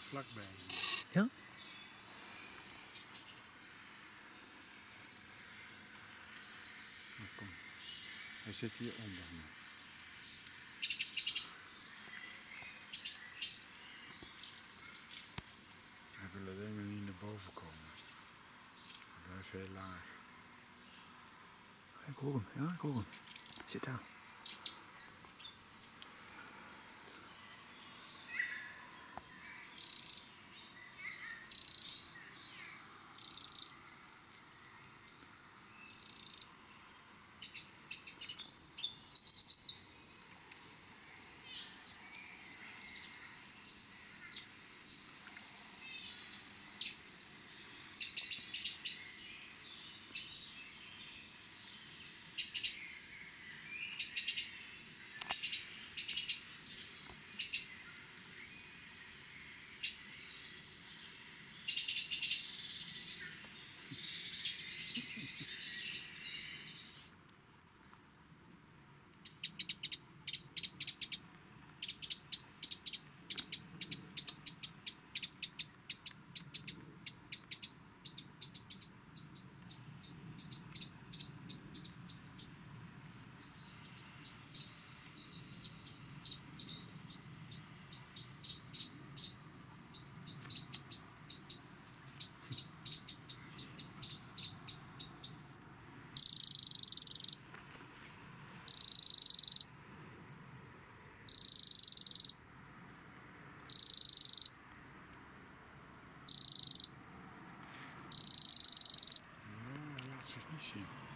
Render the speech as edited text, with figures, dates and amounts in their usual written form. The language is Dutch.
vlakbij. Ja? Nou, kom. Hij zit hier onder me. Hij wil alleen maar niet naar boven komen. Hij blijft heel laag. Ik hoor hem, ja, ik hoor hem. Zit daar. Ja, hij laat zich niet zien.